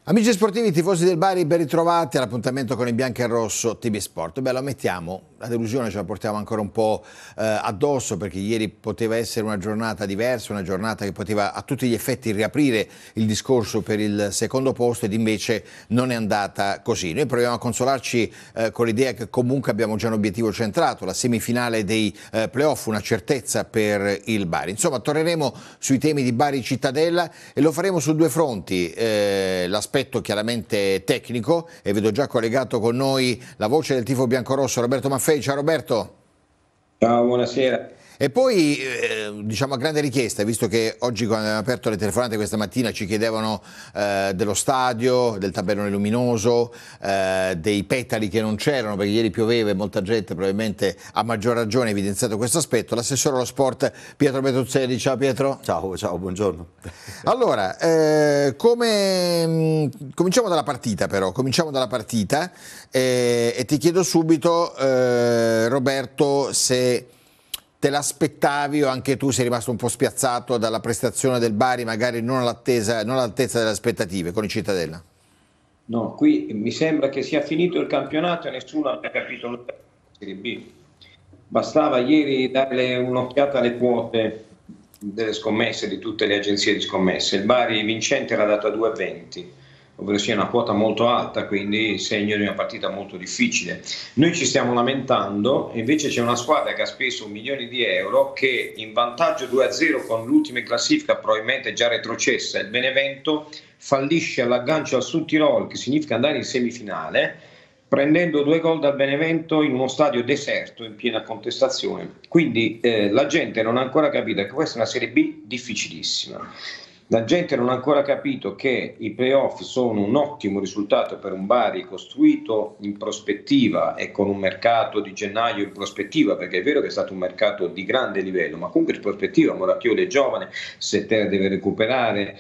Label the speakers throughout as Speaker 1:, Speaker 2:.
Speaker 1: Amici sportivi, tifosi del Bari, ben ritrovati all'appuntamento con il bianco e rosso TB Sport. Beh, lo ammettiamo, la delusione ce la portiamo ancora un po' addosso, perché ieri poteva essere una giornata diversa, una giornata che poteva a tutti gli effetti riaprire il discorso per il secondo posto, ed invece non è andata così. Noi proviamo a consolarci con l'idea che comunque abbiamo già un obiettivo centrato, la semifinale dei playoff, una certezza per il Bari. Insomma, torneremo sui temi di Bari Cittadella e lo faremo su due fronti. L'aspetto chiaramente tecnico, e vedo già collegato con noi la voce del tifo biancorosso, Roberto Maffei. Ciao Roberto.
Speaker 2: Ciao, buonasera.
Speaker 1: E poi, diciamo a grande richiesta, visto che oggi quando abbiamo aperto le telefonate questa mattina ci chiedevano dello stadio, del tabellone luminoso, dei petali che non c'erano perché ieri pioveva e molta gente probabilmente a maggior ragione ha evidenziato questo aspetto, l'assessore allo sport Pietro Petruzzelli. Ciao Pietro.
Speaker 3: Ciao, buongiorno.
Speaker 1: Allora, cominciamo dalla partita però, e ti chiedo subito, Roberto, se te l'aspettavi o anche tu sei rimasto un po' spiazzato dalla prestazione del Bari, magari non all'altezza delle aspettative con il Cittadella?
Speaker 2: No, qui mi sembra che sia finito il campionato e nessuno abbia capito la Serie B. Bastava ieri dare un'occhiata alle quote delle scommesse di tutte le agenzie di scommesse. Il Bari vincente era dato a 2,20, ovvero sia una quota molto alta, quindi segno di una partita molto difficile. Noi ci stiamo lamentando, invece c'è una squadra che ha speso 1 milione di euro, che in vantaggio 2-0 con l'ultima in classifica, probabilmente già retrocessa, il Benevento, fallisce all'aggancio al Sud Tirol, che significa andare in semifinale, prendendo 2 gol dal Benevento in uno stadio deserto in piena contestazione. Quindi la gente non ha ancora capito che questa è una Serie B difficilissima. La gente non ha ancora capito che i playoff sono un ottimo risultato per un Bari costruito in prospettiva e con un mercato di gennaio in prospettiva, perché è vero che è stato un mercato di grande livello, ma comunque in prospettiva. Moracchioli è giovane, Setter deve recuperare,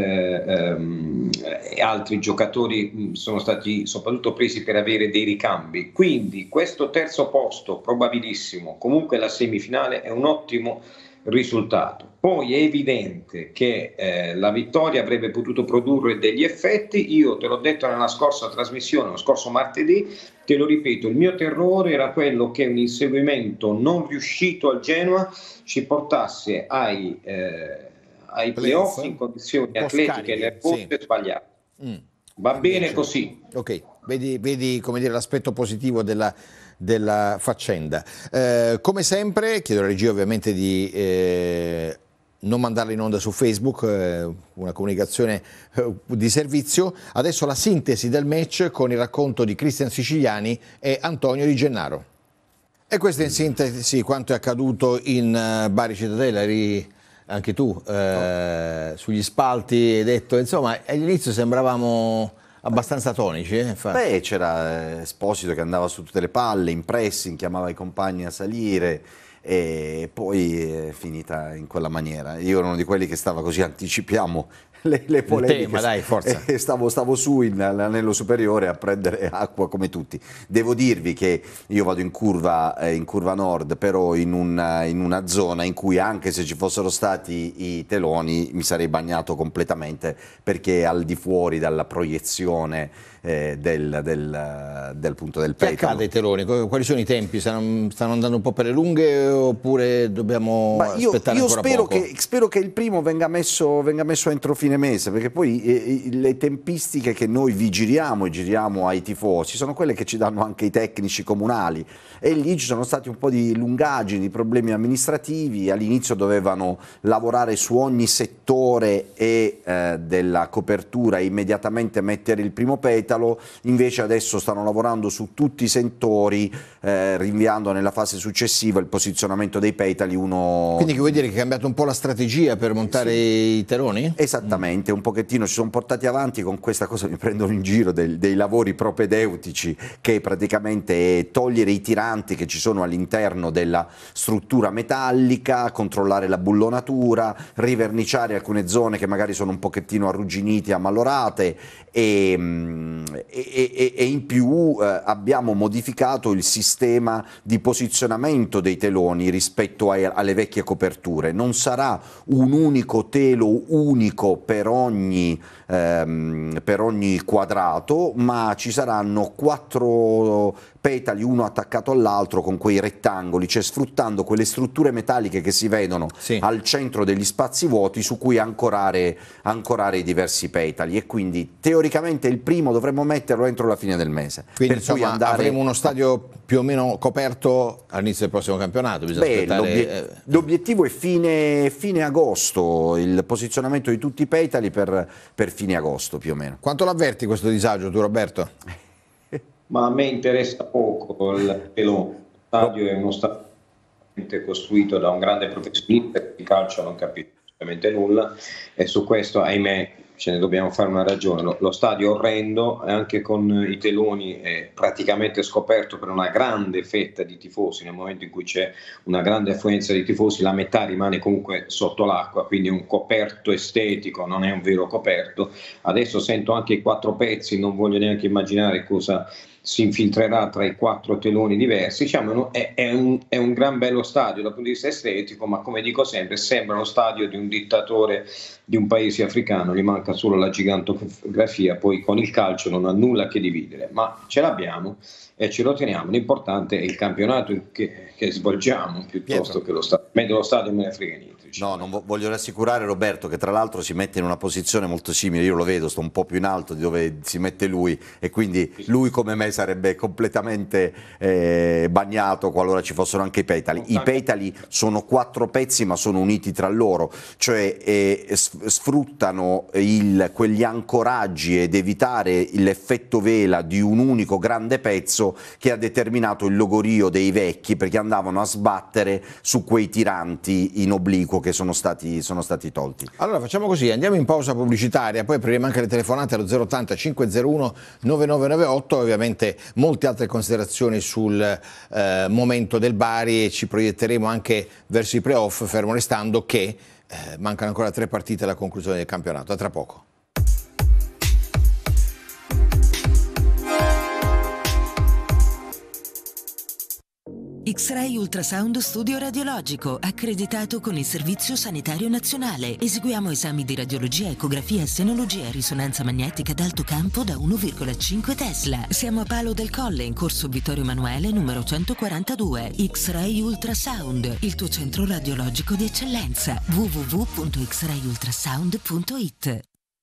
Speaker 2: altri giocatori sono stati soprattutto presi per avere dei ricambi. Quindi questo terzo posto probabilissimo, comunque la semifinale, è un ottimo risultato. Poi è evidente che la vittoria avrebbe potuto produrre degli effetti. Io te l'ho detto nella scorsa trasmissione, lo scorso martedì, te lo ripeto, il mio terrore era quello che un inseguimento non riuscito al Genoa ci portasse ai playoff in condizioni atletiche nervose sbagliate. Va bene così.
Speaker 1: Ok, vedi come dire l'aspetto positivo della faccenda. Come sempre chiedo alla regia ovviamente di non mandarla in onda su Facebook, una comunicazione di servizio. Adesso la sintesi del match con il racconto di Cristian Siciliani e Antonio Di Gennaro. E questo in sintesi quanto è accaduto in Bari Cittadella. Eri anche tu sugli spalti, hai detto, insomma all'inizio sembravamo abbastanza tonici.
Speaker 3: Beh, c'era Esposito che andava su tutte le palle, in pressing, chiamava i compagni a salire, e poi è finita in quella maniera. Io ero uno di quelli che stava così, anticipiamo le polemiche.
Speaker 1: Tema, dai, forza.
Speaker 3: Stavo su nell'anello superiore a prendere acqua come tutti. Devo dirvi che io vado in curva nord, però in una zona in cui, anche se ci fossero stati i teloni, mi sarei bagnato completamente, perché al di fuori dalla proiezione del punto del petalo.
Speaker 1: Che accade ai teloni? Quali sono i tempi? Stanno andando un po' per le lunghe oppure dobbiamo aspettare ancora poco?
Speaker 3: Spero che il primo venga messo entro fine mese, perché poi le tempistiche che noi vi giriamo e giriamo ai tifosi sono quelle che ci danno anche i tecnici comunali, e lì ci sono stati un po' di lungaggini, problemi amministrativi. All'inizio dovevano lavorare su ogni settore e della copertura, immediatamente mettere il primo petalo, invece adesso stanno lavorando su tutti i settori, rinviando nella fase successiva il posizionamento dei petali.
Speaker 1: Quindi che vuoi dire che è cambiato un po' la strategia per montare i teloni?
Speaker 3: Esattamente, un pochettino ci sono portati avanti con questa cosa, mi prendono in giro, dei lavori propedeutici, che praticamente è togliere i tiranti che ci sono all'interno della struttura metallica, controllare la bullonatura, riverniciare alcune zone che magari sono un pochettino arrugginite, ammalorate, e in più abbiamo modificato il sistema di posizionamento dei teloni, soluzioni rispetto alle vecchie coperture. Non sarà un unico telo unico per ogni quadrato, ma ci saranno 4 petali uno attaccato all'altro con quei rettangoli, cioè sfruttando quelle strutture metalliche che si vedono al centro degli spazi vuoti su cui ancorare i diversi petali, e quindi teoricamente il primo dovremmo metterlo entro la fine del mese.
Speaker 1: Quindi
Speaker 3: per poi
Speaker 1: avremo uno stadio più o meno coperto all'inizio del prossimo campionato.
Speaker 3: L'obiettivo è fine agosto, il posizionamento di tutti i petali per fine agosto più o meno.
Speaker 1: Quanto l'avverti questo disagio tu, Roberto?
Speaker 2: Ma a me interessa poco il telone. Lo stadio è uno stadio costruito da un grande professionista di calcio, non capisco assolutamente nulla, e su questo, ahimè, ce ne dobbiamo fare una ragione. Lo stadio è orrendo, anche con i teloni è praticamente scoperto per una grande fetta di tifosi. Nel momento in cui c'è una grande affluenza di tifosi, la metà rimane comunque sotto l'acqua, quindi è un coperto estetico, non è un vero coperto. Adesso sento anche i 4 pezzi, non voglio neanche immaginare cosa si infiltrerà tra i 4 teloni diversi. Diciamo, è un gran bello stadio dal punto di vista estetico, ma come dico sempre, sembra uno stadio di un dittatore di un paese africano, gli manca solo la gigantografia, poi con il calcio non ha nulla a che dividere, ma ce l'abbiamo e ce lo teniamo. L'importante è il campionato che svolgiamo, piuttosto che lo stadio. Meglio lo stadio, me ne frega niente.
Speaker 3: No, non voglio rassicurare Roberto, che tra l'altro si mette in una posizione molto simile. Io lo vedo, sto un po' più in alto di dove si mette lui, e quindi lui come me sarebbe completamente bagnato qualora ci fossero anche i petali. I petali sono 4 pezzi ma sono uniti tra loro, cioè sfruttano quegli ancoraggi ed evitare l'effetto vela di un unico grande pezzo che ha determinato il logorio dei vecchi, perché andavano a sbattere su quei tiranti in obliquo che sono stati tolti.
Speaker 1: Allora facciamo così, andiamo in pausa pubblicitaria, poi apriremo anche le telefonate allo 080 501 9998, ovviamente molte altre considerazioni sul momento del Bari, e ci proietteremo anche verso i playoff, fermo restando che mancano ancora 3 partite alla conclusione del campionato. A tra poco.
Speaker 4: X-Ray Ultrasound Studio Radiologico, accreditato con il Servizio Sanitario Nazionale. Eseguiamo esami di radiologia, ecografia, senologia e risonanza magnetica d'alto campo da 1,5 Tesla. Siamo a Palo del Colle, in corso Vittorio Emanuele, numero 142. X-Ray Ultrasound, il tuo centro radiologico di eccellenza. www.xrayultrasound.it.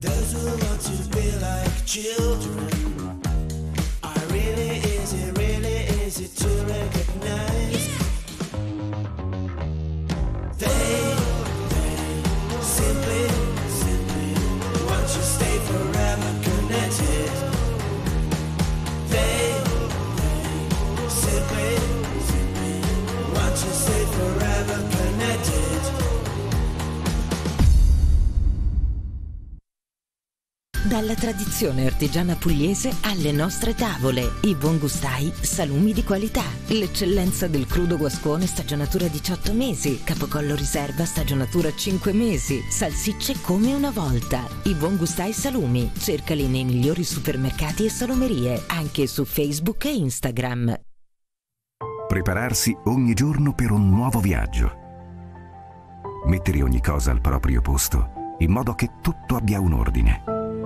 Speaker 4: Dalla tradizione artigiana pugliese alle nostre tavole, i buon gustai salumi di qualità, l'eccellenza del crudo guascone stagionatura 18 mesi, capocollo riserva stagionatura 5 mesi, salsicce come una volta. I buon gustai salumi, cercali nei migliori supermercati e salumerie, anche su Facebook e Instagram.
Speaker 5: Prepararsi ogni giorno per un nuovo viaggio. Mettere ogni cosa al proprio posto, in modo che tutto abbia un ordine.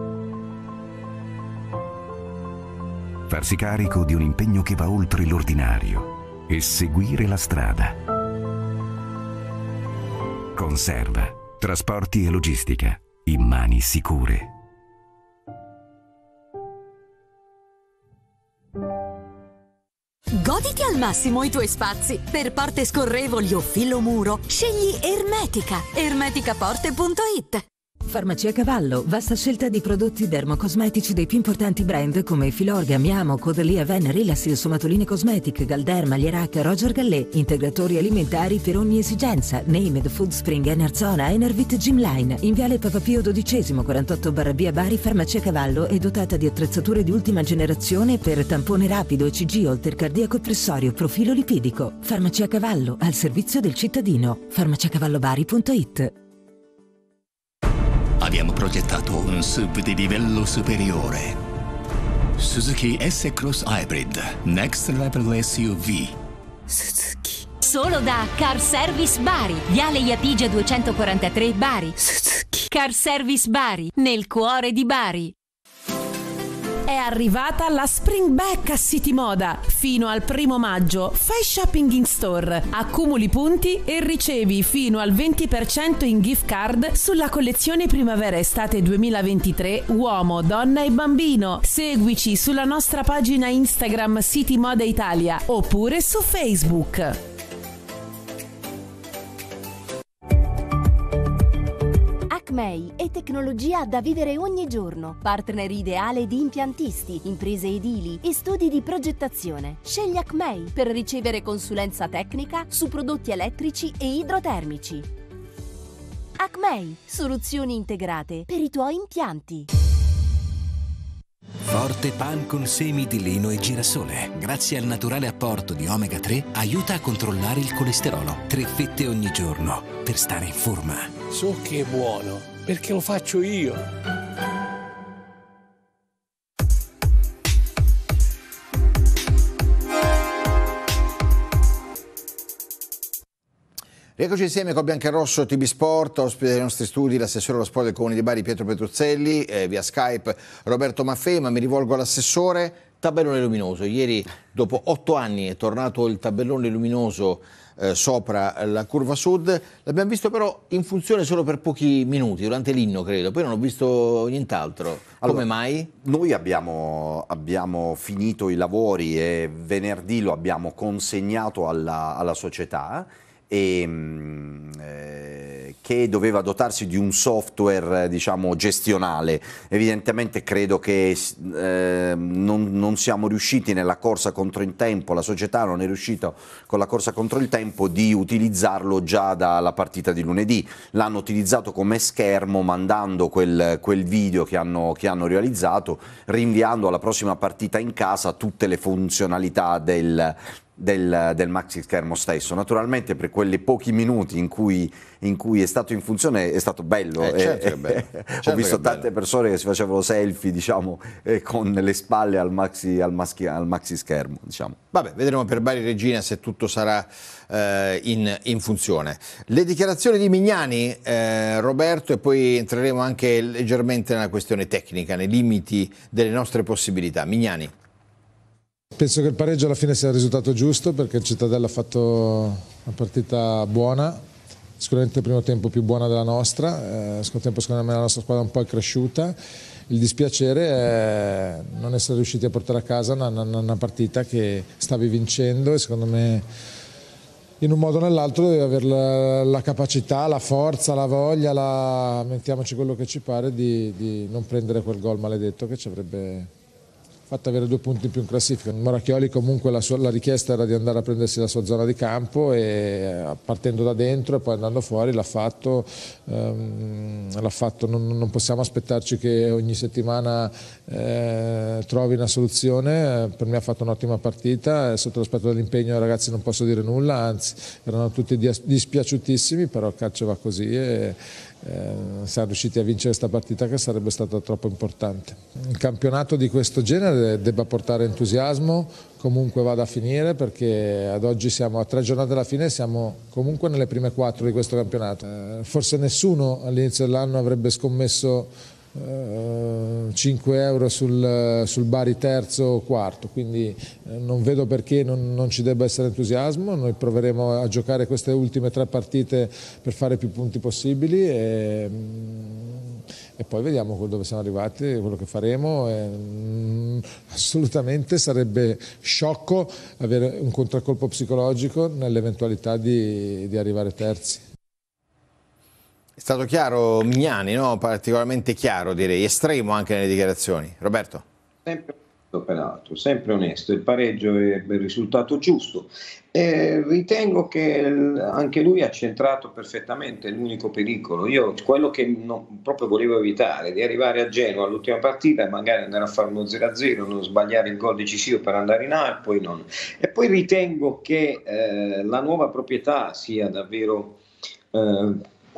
Speaker 5: Farsi carico di un impegno che va oltre l'ordinario e seguire la strada. Conserva, trasporti e logistica in mani sicure.
Speaker 6: Goditi al massimo i tuoi spazi. Per porte scorrevoli o filo muro, scegli Ermetica. Ermeticaporte.it.
Speaker 4: Farmacia Cavallo, vasta scelta di prodotti dermocosmetici dei più importanti brand come Filorga, Miamo, Caudalie, Aven, Relasil, Somatoline Cosmetic, Galderma, Lierac, Roger Gallet, integratori alimentari per ogni esigenza, Named, Food Spring, Enerzona, Enervit, Gymline. In viale Papa Pio XII, 48/B Bari, Farmacia Cavallo è dotata di attrezzature di ultima generazione per tampone rapido, ECG, holter cardiaco e pressorio, profilo lipidico. Farmacia Cavallo, al servizio del cittadino. farmaciacavallobari.it.
Speaker 7: Abbiamo progettato un SUV di livello superiore. Suzuki S-Cross Hybrid, Next Level SUV.
Speaker 6: Suzuki Solo da Car Service Bari, Viale Iatigia 243 Bari. Car Service Bari, nel cuore di Bari.
Speaker 8: È arrivata la Spring Back a City Moda. Fino al 1° maggio fai shopping in store, accumuli punti e ricevi fino al 20% in gift card sulla collezione primavera-estate 2023 uomo, donna e bambino. Seguici sulla nostra pagina Instagram City Moda Italia oppure su Facebook.
Speaker 9: Acmei è tecnologia da vivere ogni giorno. Partner ideale di impiantisti, imprese edili e studi di progettazione. Scegli Acmei per ricevere consulenza tecnica su prodotti elettrici e idrotermici. Acmei, soluzioni integrate per i tuoi impianti.
Speaker 10: Forte Pan con semi di lino e girasole. Grazie al naturale apporto di omega 3, aiuta a controllare il colesterolo. 3 fette ogni giorno per stare in forma.
Speaker 11: So che è buono, perché lo faccio io.
Speaker 1: Rieccoci insieme con Biancarosso TV Sport, ospite dei nostri studi l'assessore allo sport del Comune di Bari Pietro Petruzzelli, via Skype Roberto Maffei, ma mi rivolgo all'assessore. Tabellone luminoso, ieri dopo 8 anni è tornato il tabellone luminoso sopra la curva sud, l'abbiamo visto però in funzione solo per pochi minuti, durante l'inno credo, poi non ho visto nient'altro. Come mai?
Speaker 3: Noi abbiamo finito i lavori e venerdì lo abbiamo consegnato alla società, che doveva dotarsi di un software, diciamo, gestionale. Evidentemente credo che non siamo riusciti nella corsa contro il tempo, la società non è riuscita con la corsa contro il tempo di utilizzarlo già dalla partita di lunedì. L'hanno utilizzato come schermo, mandando quel video che hanno realizzato, rinviando alla prossima partita in casa tutte le funzionalità del maxi schermo stesso. Naturalmente per quelli pochi minuti in cui è stato in funzione è stato bello,
Speaker 1: certo che è bello.
Speaker 3: Ho visto tante persone che si facevano selfie, diciamo, con le spalle al maxi schermo, diciamo.
Speaker 1: Vabbè, vedremo per Bari Regina se tutto sarà in funzione. Le dichiarazioni di Mignani, Roberto, e poi entreremo anche leggermente nella questione tecnica, nei limiti delle nostre possibilità. Mignani.
Speaker 12: Penso che il pareggio alla fine sia il risultato giusto, perché il Cittadella ha fatto una partita buona, sicuramente il primo tempo più buona della nostra, il secondo tempo secondo me la nostra squadra un po' è cresciuta. Il dispiacere è non essere riusciti a portare a casa una partita che stavi vincendo, e secondo me in un modo o nell'altro devi avere la capacità, la forza, la voglia, mettiamoci quello che ci pare, di non prendere quel gol maledetto che ci avrebbe fatto avere 2 punti in più in classifica. Moracchioli comunque la richiesta era di andare a prendersi la sua zona di campo, e partendo da dentro e poi andando fuori l'ha fatto. Non possiamo aspettarci che ogni settimana trovi una soluzione. Per me ha fatto un'ottima partita, sotto l'aspetto dell'impegno ai ragazzi non posso dire nulla, anzi erano tutti dispiaciutissimi, però il calcio va così e siamo riusciti a vincere questa partita che sarebbe stata troppo importante. Un campionato di questo genere debba portare entusiasmo, comunque vada a finire, perché ad oggi siamo a 3 giornate dalla fine e siamo comunque nelle prime 4 di questo campionato. Forse nessuno all'inizio dell'anno avrebbe scommesso 5 euro sul Bari terzo o quarto, quindi non vedo perché non ci debba essere entusiasmo. Noi proveremo a giocare queste ultime 3 partite per fare più punti possibili e poi vediamo dove siamo arrivati, quello che faremo. Assolutamente sarebbe sciocco avere un contraccolpo psicologico nell'eventualità di arrivare terzi.
Speaker 1: È stato chiaro Mignani, no? Particolarmente chiaro, direi, estremo anche nelle dichiarazioni. Roberto?
Speaker 2: Sempre onesto, peraltro, sempre onesto, il pareggio è il risultato giusto. Ritengo che anche lui ha centrato perfettamente l'unico pericolo. Io quello che proprio volevo evitare, di arrivare a Genova all'ultima partita e magari andare a fare uno 0-0, non sbagliare il gol decisivo per andare in A e poi non. E poi ritengo che la nuova proprietà sia davvero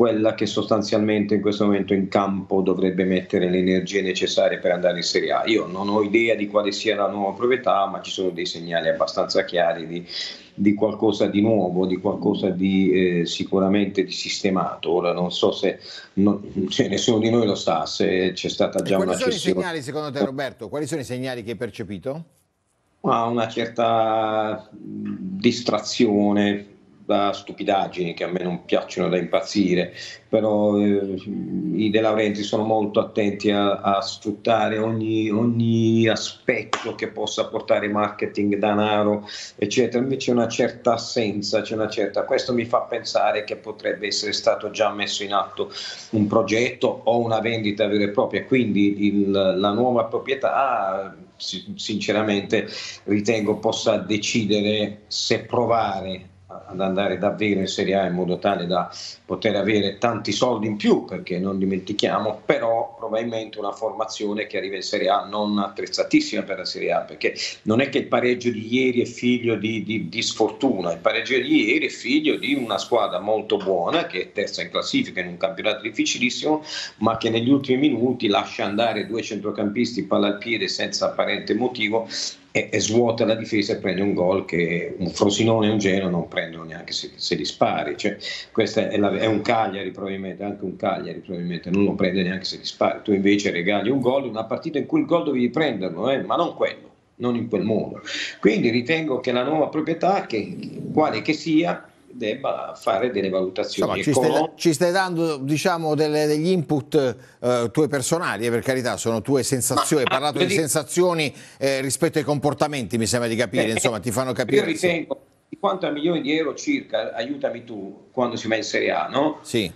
Speaker 2: quella che sostanzialmente in questo momento in campo dovrebbe mettere le energie necessarie per andare in Serie A. Io non ho idea di quale sia la nuova proprietà, ma ci sono dei segnali abbastanza chiari di qualcosa di nuovo, di qualcosa di sicuramente di sistemato. Ora non so se nessuno di noi lo sa, se c'è stata già una
Speaker 1: cessione. Quali sono i
Speaker 2: cessione.
Speaker 1: segnali secondo te, Roberto? Quali sono i segnali che hai percepito?
Speaker 2: Una certa distrazione da stupidaggini che a me non piacciono da impazzire, però i De Laurentiis sono molto attenti a sfruttare ogni aspetto che possa portare marketing, denaro, eccetera. Invece c'è una certa assenza, questo mi fa pensare che potrebbe essere stato già messo in atto un progetto o una vendita vera e propria, quindi la nuova proprietà sinceramente ritengo possa decidere se provare ad andare davvero in Serie A in modo tale da poter avere tanti soldi in più, perché non dimentichiamo però probabilmente una formazione che arriva in Serie A non attrezzatissima per la Serie A, perché non è che il pareggio di ieri è figlio di sfortuna, il pareggio di ieri è figlio di una squadra molto buona che è terza in classifica in un campionato difficilissimo, ma che negli ultimi minuti lascia andare 2 centrocampisti palla al piede senza apparente motivo e svuota la difesa e prende un gol che un Frosinone e un Genoa non prendono neanche se li spari. Cioè, questa è un Cagliari probabilmente, anche un Cagliari probabilmente non lo prende neanche se li spari. Tu invece regali un gol in una partita in cui il gol dovevi prenderlo, ma non quello, non in quel modo. Quindi ritengo che la nuova proprietà, quale che sia, debba fare delle valutazioni.
Speaker 1: Insomma, ci stai dando, diciamo, degli input tuoi personali, per carità, sono tue sensazioni, hai parlato di sensazioni rispetto ai comportamenti, mi sembra di capire, insomma, ti fanno capire.
Speaker 2: Io ritengo 50 milioni di euro circa, aiutami tu, quando si va in Serie A, no?
Speaker 1: Sì.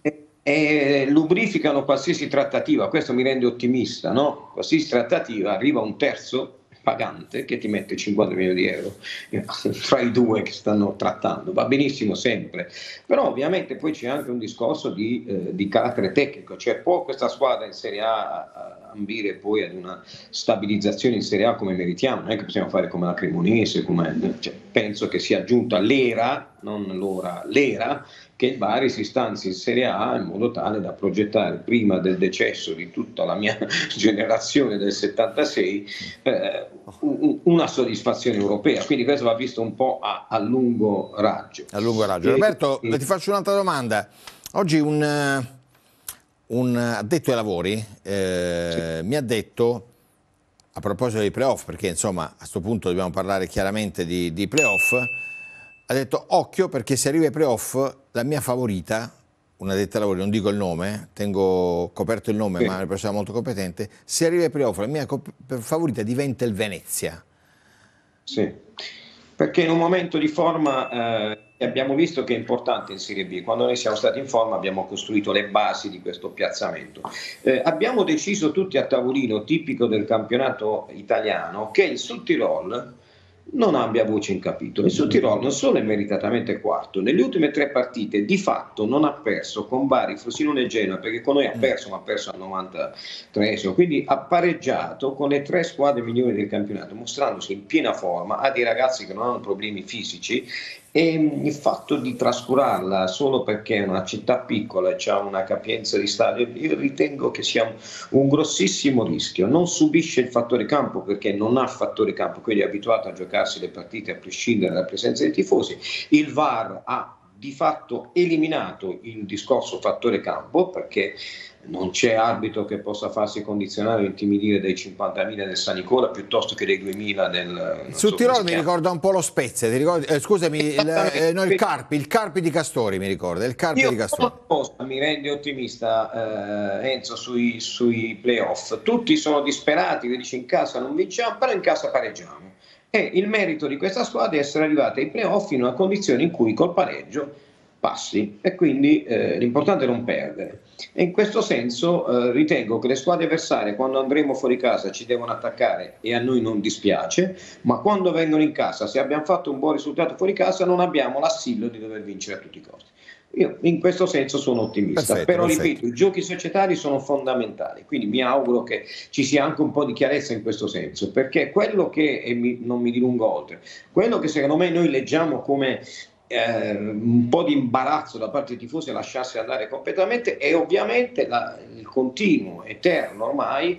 Speaker 2: E lubrificano qualsiasi trattativa, questo mi rende ottimista, no? Qualsiasi trattativa arriva un terzo pagante che ti mette 50 milioni di euro fra i due che stanno trattando, va benissimo sempre, però ovviamente poi c'è anche un discorso di carattere tecnico, cioè può questa squadra in Serie A ambire poi ad una stabilizzazione in Serie A come meritiamo, non è che possiamo fare come la Cremonese, penso che sia giunta l'era, non l'ora, l'era che il Bari si stanzi in Serie A in modo tale da progettare prima del decesso di tutta la mia generazione del 76 una soddisfazione europea, quindi questo va visto un po' a lungo raggio.
Speaker 1: A lungo raggio. Roberto, ti faccio un'altra domanda. Oggi un addetto ai lavori mi ha detto, a proposito dei playoff, perché insomma a questo punto dobbiamo parlare chiaramente di playoff, ha detto occhio perché se arriva ai playoff la mia favorita, una addetta ai lavori, non dico il nome, tengo coperto il nome, ma è una persona molto competente, se arriva ai playoff la mia favorita diventa il Venezia.
Speaker 2: Sì, perché in un momento di forma abbiamo visto che è importante in Serie B, quando noi siamo stati in forma abbiamo costruito le basi di questo piazzamento. Abbiamo deciso tutti a tavolino, tipico del campionato italiano, che il Sud Tirol non abbia voce in capitolo. Il Sud Tirol non solo è meritatamente quarto, nelle ultime 3 partite di fatto non ha perso con Bari, Frosinone e Genoa, perché con noi ha perso, ma ha perso al 93esimo, quindi ha pareggiato con le 3 squadre migliori del campionato, mostrandosi in piena forma, ha dei ragazzi che non hanno problemi fisici, e il fatto di trascurarla solo perché è una città piccola e ha una capienza di stadio, io ritengo che sia un grossissimo rischio. Non subisce il fattore campo perché non ha fattore campo, quindi è abituato a giocarsi le partite a prescindere dalla presenza dei tifosi. Il VAR ha di fatto eliminato il discorso fattore campo, perché non c'è arbitro che possa farsi condizionare o intimidire dai 50.000 del San Nicola piuttosto che dei 2.000 del...
Speaker 1: Sul Tirolo mi ricorda un po' lo Spezia, ti ricordi? Scusami, il Carpi di Castori mi ricorda, il Carpi di Castori.
Speaker 2: Cosa mi rende ottimista Enzo sui playoff, tutti sono disperati, che dice in casa non vinciamo, però in casa pareggiamo, e il merito di questa squadra è essere arrivata ai playoff in una condizione in cui col pareggio passi, e quindi l'importante è non perdere. E in questo senso ritengo che le squadre avversarie, quando andremo fuori casa, ci devono attaccare e a noi non dispiace, ma quando vengono in casa, se abbiamo fatto un buon risultato fuori casa, non abbiamo l'assillo di dover vincere a tutti i costi. Io in questo senso sono ottimista, però ripeto, i giochi societari sono fondamentali, quindi mi auguro che ci sia anche un po' di chiarezza in questo senso, perché quello che, non mi dilungo oltre, quello che secondo me noi leggiamo come un po' di imbarazzo da parte dei tifosi a lasciarsi andare completamente, e ovviamente il continuo, eterno ormai,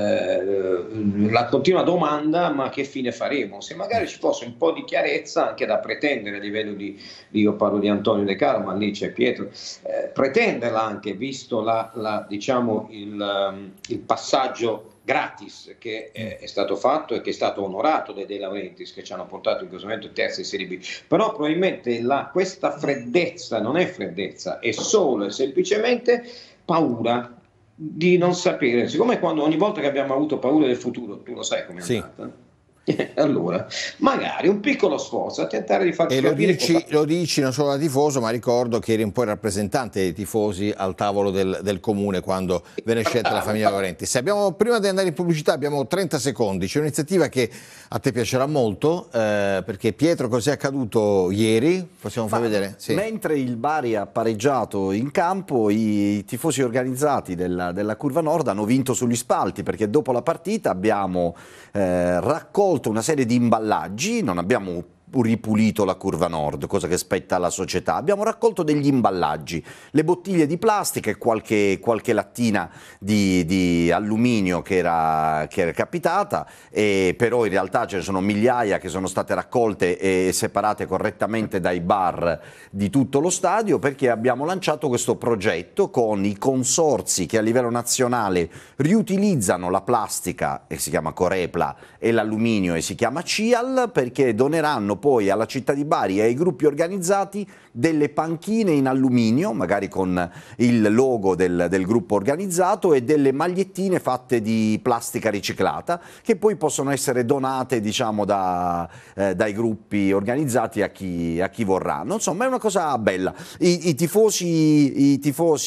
Speaker 2: la continua domanda: ma che fine faremo? Se magari ci fosse un po' di chiarezza anche da pretendere a livello io parlo di Antonio De Caro, ma lì c'è Pietro, pretenderla anche, visto diciamo il passaggio gratis che è stato fatto e che è stato onorato dai De Laurentiis, che ci hanno portato in questo momento terza in Serie B. Però probabilmente questa freddezza non è freddezza, è solo e semplicemente paura di non sapere. Siccome ogni volta che abbiamo avuto paura del futuro, tu lo sai come è andata, allora magari un piccolo sforzo a tentare di farci capire.
Speaker 1: Lo dici non solo da tifoso, ma ricordo che eri un po' il rappresentante dei tifosi al tavolo del comune quando venne scelta la famiglia Laurentiis. Prima di andare in pubblicità abbiamo 30 secondi, c'è un'iniziativa che a te piacerà molto, perché Pietro, cos'è accaduto ieri? Possiamo far vedere? Sì.
Speaker 3: Mentre il Bari ha pareggiato in campo, i tifosi organizzati della Curva Nord hanno vinto sugli spalti, perché dopo la partita abbiamo raccolto una serie di imballaggi, non abbiamo ripulito la Curva Nord, cosa che spetta alla società, abbiamo raccolto degli imballaggi, le bottiglie di plastica e qualche lattina di alluminio che era capitata, però in realtà ce ne sono migliaia che sono state raccolte e separate correttamente dai bar di tutto lo stadio, perché abbiamo lanciato questo progetto con i consorzi che a livello nazionale riutilizzano la plastica, e si chiama Corepla, e l'alluminio, e si chiama CIAL, perché doneranno poi alla città di Bari e ai gruppi organizzati delle panchine in alluminio, magari con il logo del gruppo organizzato, e delle magliettine fatte di plastica riciclata, che poi possono essere donate, diciamo, dai gruppi organizzati a chi vorranno. Insomma, è una cosa bella. I tifosi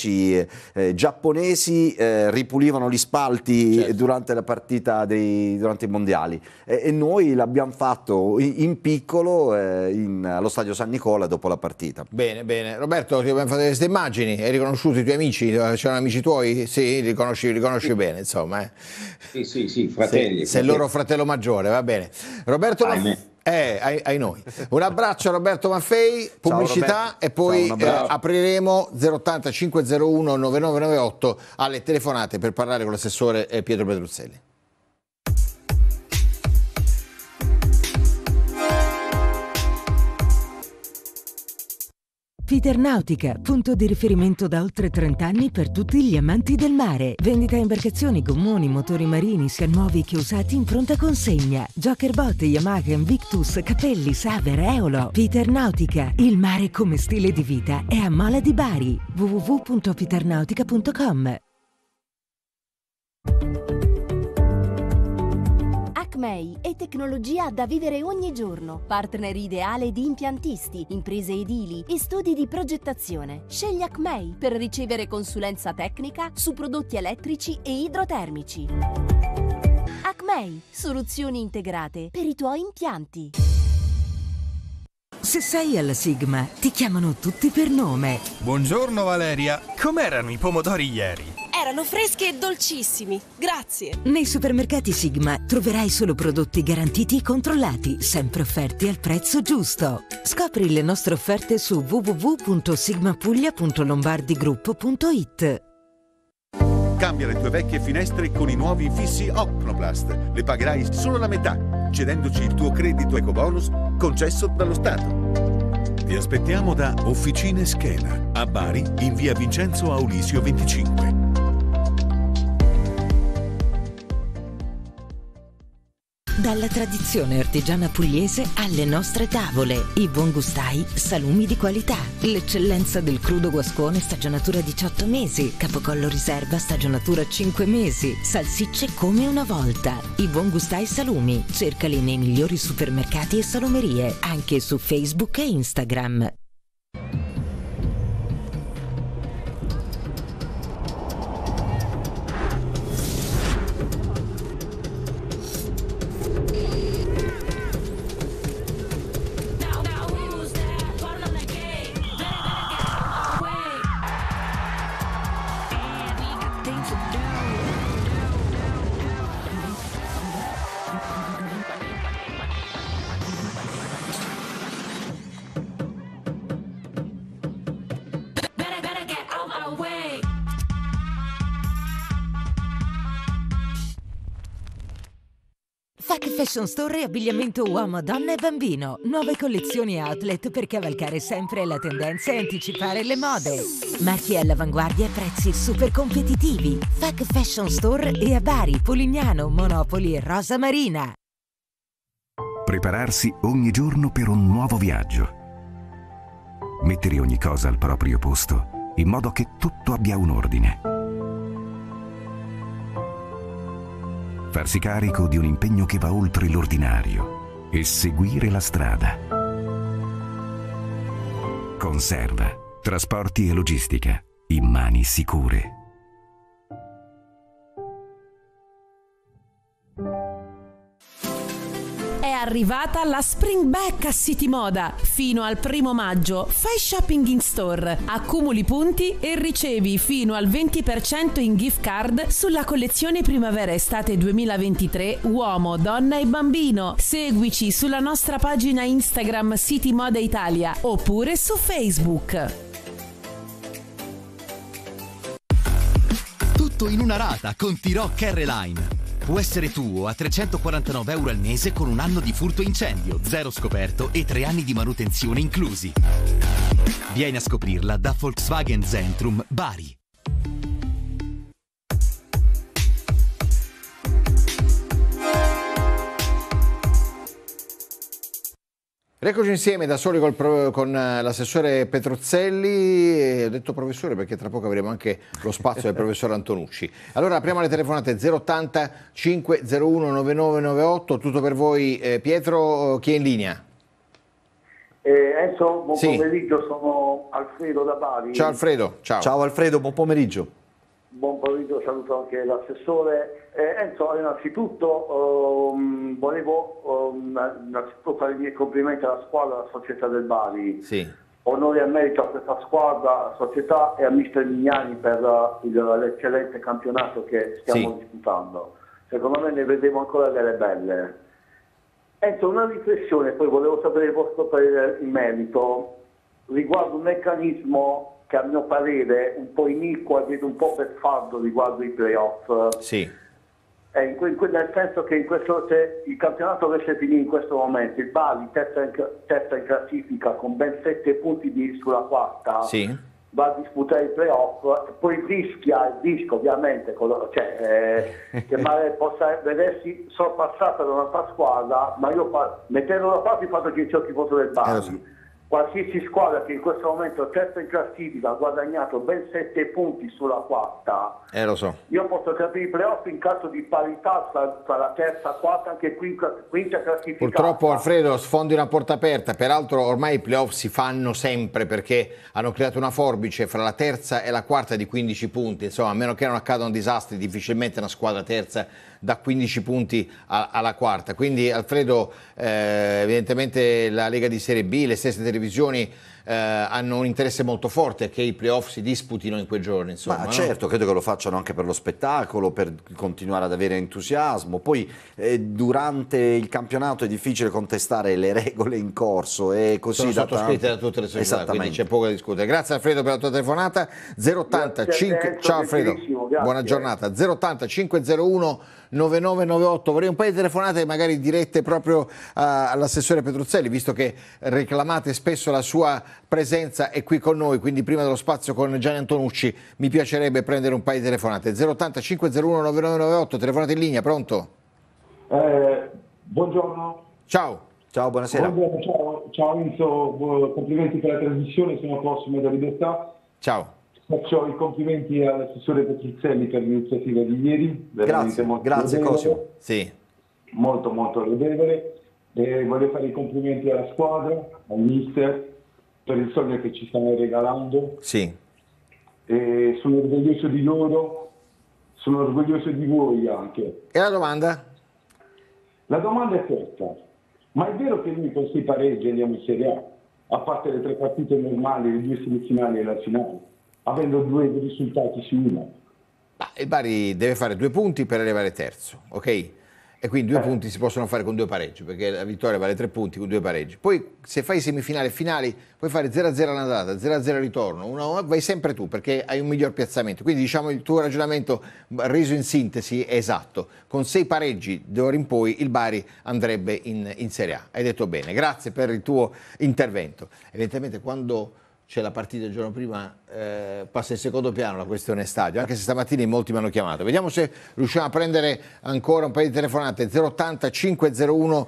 Speaker 3: giapponesi ripulivano gli spalti durante la partita durante i mondiali, e noi l'abbiamo fatto in piccolo allo stadio San Nicola dopo la partita.
Speaker 1: Bene, bene. Roberto, ti abbiamo fatto queste immagini, hai riconosciuto i tuoi amici? C'erano amici tuoi? Sì, li conosci bene, insomma.
Speaker 2: Sì, fratelli.
Speaker 1: Sei il loro fratello maggiore, va bene. Roberto ai noi. Un abbraccio a Roberto Maffei, pubblicità. Ciao, e poi apriremo 080 501 9998 alle telefonate per parlare con l'assessore Pietro Petruzzelli.
Speaker 4: Fiternautica, punto di riferimento da oltre 30 anni per tutti gli amanti del mare. Vendita imbarcazioni, gommoni, motori marini, sia nuovi che usati in pronta consegna. Jokerbot, Yamaha, Invictus, Capelli, Saver, Eolo. Fiternautica, il mare come stile di vita è a Mola di Bari. www.fiternautica.com.
Speaker 9: Acmei e tecnologia da vivere ogni giorno. Partner ideale di impiantisti, imprese edili e studi di progettazione. Scegli Acmei per ricevere consulenza tecnica su prodotti elettrici e idrotermici. Acmei, soluzioni integrate per i tuoi impianti.
Speaker 4: Se sei alla Sigma, ti chiamano tutti per nome.
Speaker 13: Buongiorno Valeria, com'erano i pomodori ieri?
Speaker 14: Erano freschi e dolcissimi, grazie.
Speaker 4: Nei supermercati Sigma troverai solo prodotti garantiti e controllati, sempre offerti al prezzo giusto. Scopri le nostre offerte su www.sigmapuglia.lombardigroup.it.
Speaker 15: Cambia le tue vecchie finestre con i nuovi infissi Ocnoplast. Le pagherai solo la metà, cedendoci il tuo credito ecobonus concesso dallo Stato. Ti aspettiamo da Officine Schena, a Bari, in via Vincenzo Aulisio 25.
Speaker 4: Dalla tradizione artigiana pugliese alle nostre tavole, i buon gustai salumi di qualità, l'eccellenza del crudo guascone stagionatura 18 mesi, capocollo riserva stagionatura 5 mesi, salsicce come una volta. I buon gustai salumi, cercali nei migliori supermercati e salumerie, anche su Facebook e Instagram. Fac Fashion Store e abbigliamento uomo, donna e bambino. Nuove collezioni outlet per cavalcare sempre la tendenza e anticipare le mode. Marchi all'avanguardia e prezzi super competitivi. Fac Fashion Store e a Bari, Polignano, Monopoli e Rosa Marina.
Speaker 5: Prepararsi ogni giorno per un nuovo viaggio. Mettere ogni cosa al proprio posto, in modo che tutto abbia un ordine. Farsi carico di un impegno che va oltre l'ordinario e seguire la strada. Conserva, trasporti e logistica in mani sicure.
Speaker 8: È arrivata la Spring Back a City Moda. Fino al 1° maggio fai shopping in store, accumuli punti e ricevi fino al 20% in gift card sulla collezione primavera-estate 2023 uomo, donna e bambino. Seguici sulla nostra pagina Instagram City Moda Italia oppure su Facebook.
Speaker 16: Tutto in una rata con T-Rock R-Line. Può essere tuo a €349 al mese con un anno di furto incendio, 0 scoperto e 3 anni di manutenzione inclusi. Vieni a scoprirla da Volkswagen Zentrum Bari.
Speaker 1: Rieccoci insieme da soli con l'assessore Petruzzelli, ho detto professore perché tra poco avremo anche lo spazio del professor Antonucci. Allora apriamo le telefonate 080 501 9998, tutto per voi. Pietro, chi è in linea?
Speaker 17: Enzo, buon pomeriggio, sono Alfredo da Bari.
Speaker 1: Ciao Alfredo.
Speaker 3: Ciao Alfredo, buon pomeriggio.
Speaker 17: Buon pomeriggio, saluto anche l'assessore. Enzo, innanzitutto volevo innanzitutto fare i miei complimenti alla squadra, alla società del Bari.
Speaker 1: Sì.
Speaker 17: Onore e merito a questa squadra, alla società e a mister Mignani per l'eccellente campionato che stiamo disputando. Secondo me ne vedremo ancora delle belle. Enzo, una riflessione, poi volevo sapere il vostro parere in merito riguardo un meccanismo che a mio parere un po' iniquo e vedo un po' beffardo riguardo i playoff.
Speaker 1: Sì.
Speaker 17: Nel senso che se il campionato dovesse finire in questo momento, il Bari terza in classifica con ben 7 punti sulla quarta, va a disputare i playoff, poi rischia ovviamente che magari possa vedersi sorpassata da un'altra squadra, ma io mettendo da parte il fatto che io tifoso del Bari. Qualsiasi squadra che in questo momento è terza in classifica ha guadagnato ben 7 punti sulla quarta,
Speaker 1: lo so.
Speaker 17: Io posso capire i playoff in caso di parità tra la terza e quarta, anche quinta classificata.
Speaker 1: Purtroppo Alfredo sfondi una porta aperta, peraltro ormai i playoff si fanno sempre perché hanno creato una forbice fra la terza e la quarta di 15 punti, insomma a meno che non accadano disastri difficilmente una squadra terza da 15 punti alla quarta, quindi Alfredo evidentemente la Lega di Serie B, le stesse televisioni hanno un interesse molto forte che i playoff si disputino in quei giorni, insomma.
Speaker 3: Ma certo, credo che lo facciano anche per lo spettacolo, per continuare ad avere entusiasmo. Poi durante il campionato è difficile contestare le regole in corso e così
Speaker 1: sono sottoscritte da tutte le società, quindi c'è poco da discutere. Grazie Alfredo per la tua telefonata. 085 ciao Alfredo, buona giornata. 080 501 9998. Vorrei un paio di telefonate magari dirette proprio all'assessore Petruzzelli, visto che reclamate spesso la sua presenza è qui con noi, quindi prima dello spazio con Gianni Antonucci mi piacerebbe prendere un paio di telefonate. 080 501 9998, telefonate in linea, pronto?
Speaker 18: Buongiorno.
Speaker 1: Ciao.
Speaker 3: Ciao, buonasera.
Speaker 18: Buongiorno, ciao Enzo, complimenti per la trasmissione, sono Cosimo da Libertà.
Speaker 1: Ciao.
Speaker 18: Faccio i complimenti all'assessore Petruzzelli per l'iniziativa di ieri.
Speaker 3: Grazie Cosimo.
Speaker 1: Sì.
Speaker 18: Molto lodevole. Voglio fare i complimenti alla squadra, al mister, per il sogno che ci stanno regalando.
Speaker 1: Sì.
Speaker 18: Sono orgoglioso di loro, sono orgoglioso di voi anche.
Speaker 1: E la domanda?
Speaker 18: La domanda è questa: ma è vero che noi con 6 pareggi andiamo in Serie A, a parte le 3 partite normali, le 2 semifinali e la finale, avendo 2 risultati su 1?
Speaker 1: Il Bari deve fare 2 punti per arrivare terzo, ok? E quindi 2 punti si possono fare con 2 pareggi, perché la vittoria vale 3 punti con 2 pareggi. Poi se fai semifinali e finali puoi fare 0-0 all'andata, 0-0 al ritorno, 1-1, vai sempre tu perché hai un miglior piazzamento. Quindi diciamo il tuo ragionamento reso in sintesi è esatto. Con 6 pareggi d'ora in poi il Bari andrebbe in Serie A. Hai detto bene, grazie per il tuo intervento. Evidentemente quando c'è la partita il giorno prima, passa in secondo piano la questione stadio, anche se stamattina in molti mi hanno chiamato. Vediamo se riusciamo a prendere ancora un paio di telefonate. 080 501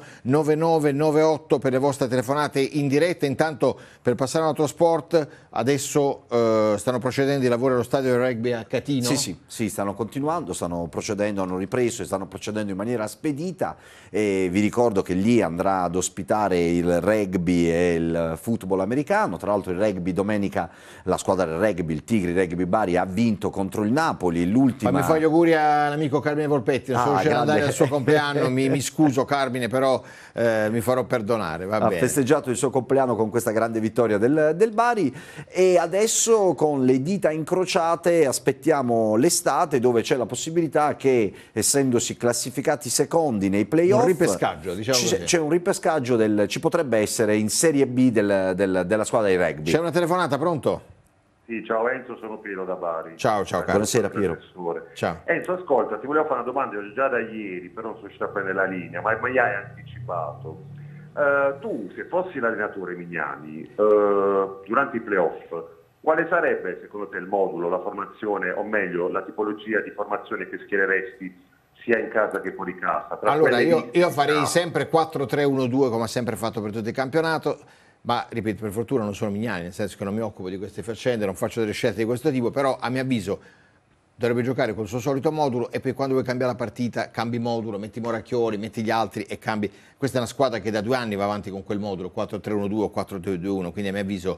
Speaker 1: 9998 per le vostre telefonate in diretta. Intanto per passare all'altro sport, adesso stanno procedendo i lavori allo stadio del rugby a Catino?
Speaker 3: Sì, stanno continuando, stanno procedendo, hanno ripreso e stanno procedendo in maniera spedita. E vi ricordo che lì andrà ad ospitare il rugby e il football americano. Tra l'altro il rugby domenica, la squadra del rugby, il Tigri Rugby Bari, ha vinto contro il Napoli. L'ultima...
Speaker 1: Ma mi fai gli auguri all'amico Carmine Volpetti, non sono riuscito ad andare al suo compleanno, mi scuso Carmine, però mi farò perdonare. Va bene.
Speaker 3: Festeggiato il suo compleanno con questa grande vittoria del Bari e adesso con le dita incrociate aspettiamo l'estate, dove c'è la possibilità che, essendosi classificati secondi nei playoff,
Speaker 1: un ripescaggio, diciamo
Speaker 3: c'è un ripescaggio, ci potrebbe essere in Serie B della squadra di rugby.
Speaker 1: C'è una telefonata, pronto?
Speaker 19: Sì, ciao Enzo, sono Piero da Bari.
Speaker 1: Ciao caro.
Speaker 3: Buonasera Piero.
Speaker 1: Ciao.
Speaker 19: Enzo, ascolta, ti volevo fare una domanda già da ieri, però non sono riuscito a prendere la linea, ma mi hai anticipato. Tu, se fossi l'allenatore Mignani, durante i playoff, quale sarebbe secondo te il modulo, la formazione, o meglio, la tipologia di formazione che schiereresti sia in casa che fuori casa?
Speaker 1: Allora, io farei sempre 4-3-1-2 come ho sempre fatto per tutto il campionato. Ma, ripeto, per fortuna non sono Mignani, nel senso che non mi occupo di queste faccende, non faccio delle scelte di questo tipo, però a mio avviso dovrebbe giocare col suo solito modulo e poi quando vuoi cambiare la partita cambi modulo, metti Moracchioli, metti gli altri e cambi. Questa è una squadra che da 2 anni va avanti con quel modulo, 4-3-1-2 o 4-2-2-1, quindi a mio avviso...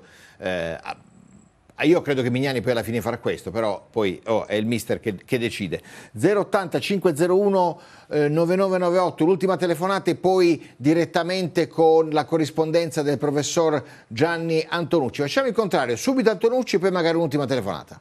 Speaker 1: io credo che Mignani poi alla fine farà questo, però poi è il mister che decide. 080 501 9998, l'ultima telefonata e poi direttamente con la corrispondenza del professor Gianni Antonucci. Facciamo il contrario, subito Antonucci e poi magari un'ultima telefonata.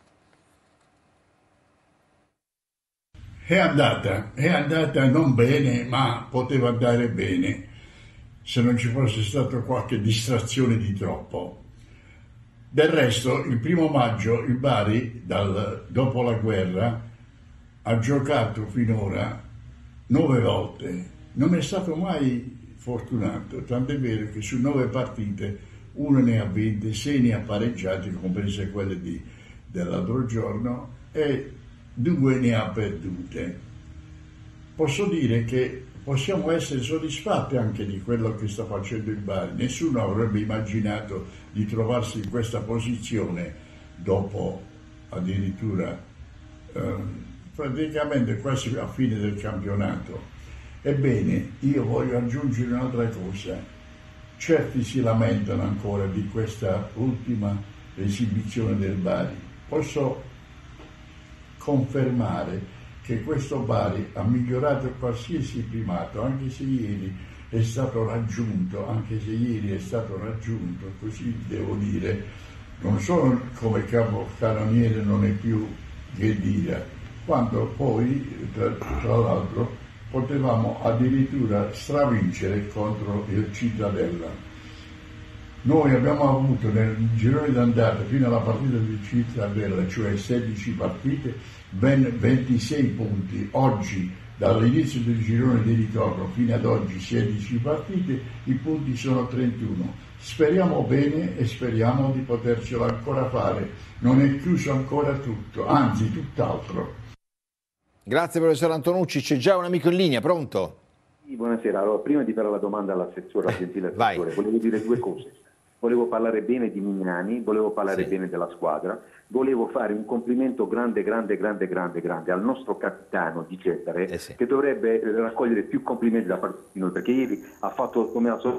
Speaker 20: È andata non bene, ma poteva andare bene se non ci fosse stata qualche distrazione di troppo. Del resto, il 1° maggio il Bari, dopo la guerra, ha giocato finora 9 volte. Non è stato mai fortunato, tant'è vero che su 9 partite 1 ne ha vinte, 6 ne ha pareggiate, comprese quelle dell'altro giorno, e 2 ne ha perdute. Posso dire che possiamo essere soddisfatti anche di quello che sta facendo il Bari. Nessuno avrebbe immaginato di trovarsi in questa posizione dopo addirittura praticamente quasi a fine del campionato. Ebbene, io voglio aggiungere un'altra cosa. Certi si lamentano ancora di questa ultima esibizione del Bari. Posso confermare che questo Bari ha migliorato qualsiasi primato, anche se ieri è stato raggiunto, così devo dire, non solo come capocannoniere non è più Ghedira, quando poi, tra l'altro, potevamo addirittura stravincere contro il Cittadella. Noi abbiamo avuto nel girone d'andata fino alla partita di Cittadella, cioè 16 partite, ben 26 punti. Oggi, dall'inizio del girone di ritorno fino ad oggi 16 partite, i punti sono 31. Speriamo bene e speriamo di potercelo ancora fare. Non è chiuso ancora tutto, anzi tutt'altro.
Speaker 1: Grazie professor Antonucci, c'è già un amico in linea, pronto?
Speaker 21: Sì, buonasera. Allora, prima di fare la domanda all'assessore, al gentile assessore, volevo dire 2 cose. Volevo parlare bene di Mignani, volevo parlare bene della squadra, volevo fare un complimento grande al nostro capitano di Cesare, che dovrebbe raccogliere più complimenti da parte di noi, perché ieri ha fatto come al solito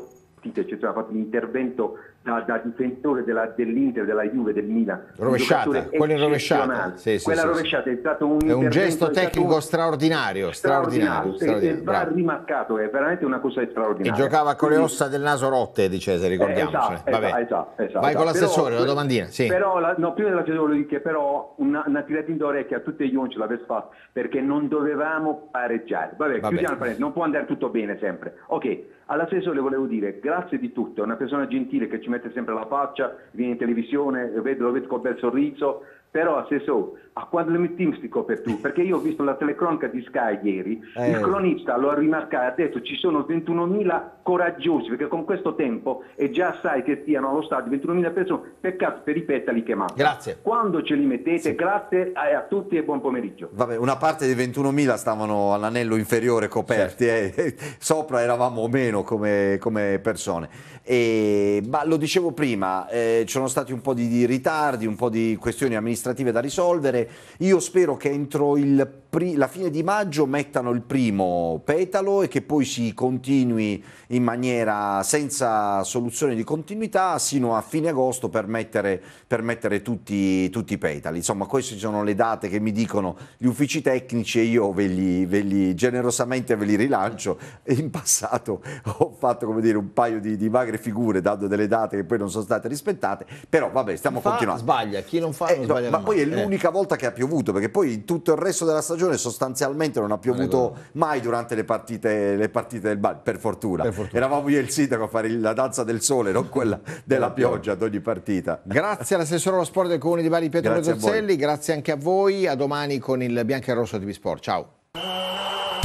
Speaker 21: partite eccezionali, ha fatto un intervento da difensore dell'Inter, della Juve, del Milan.
Speaker 1: Rovesciata, quella in rovesciata.
Speaker 21: Quella rovesciata è stato
Speaker 1: un gesto tecnico straordinario.
Speaker 21: Va rimarcato, è veramente una cosa straordinaria.
Speaker 1: E giocava con le ossa del naso rotte, di Cesare, ricordiamocene.
Speaker 21: Esatto.
Speaker 1: Vai con l'assessore, la domandina. Sì.
Speaker 21: Però, prima dell'assessore volevo dire che però una tiratina d'orecchia a tutti gli onci l'avesse fatto, perché non dovevamo pareggiare. Chiudiamo il parere, non può andare tutto bene sempre. Ok, all'assessore volevo dire grazie di tutto, è una persona gentile che ci mette sempre la faccia, viene in televisione, lo vedo con bel sorriso, però assessore, a quando le mettiamo sti coperture? Perché io ho visto la telecronaca di Sky ieri, il cronista lo ha rimarcato, ha detto ci sono 21.000 coraggiosi, perché con questo tempo è già sai che stiano allo stadio 21.000 persone, peccato per i petali che mancano.
Speaker 1: Grazie.
Speaker 21: Quando ce li mettete, grazie a tutti e buon pomeriggio.
Speaker 3: Vabbè, una parte dei 21.000 stavano all'anello inferiore coperti, sopra eravamo meno come persone. Ma lo dicevo prima, ci sono stati un po' di ritardi, un po' di questioni amministrative da risolvere. Io spero che entro la fine di maggio mettano il primo petalo e che poi si continui in maniera senza soluzione di continuità sino a fine agosto per mettere tutti i petali. Insomma, queste sono le date che mi dicono gli uffici tecnici e io generosamente ve li rilancio. In passato ho fatto, come dire, un paio di magre figure dando delle date che poi non sono state rispettate, però vabbè, stiamo continuando.
Speaker 1: Sbaglia, chi non fa non sbaglia.
Speaker 3: Ma poi è l'unica volta che ha piovuto, perché poi tutto il resto della stagione sostanzialmente non ha piovuto mai durante le partite del Bari, per fortuna. Eravamo io e il sindaco a fare la danza del sole, non quella della pioggia ad ogni partita.
Speaker 1: Grazie all'assessore allo sport del Comune di Bari Pietro Petruzzelli, grazie anche a voi, a domani con il Bianco e Rosso TV Sport. Ciao.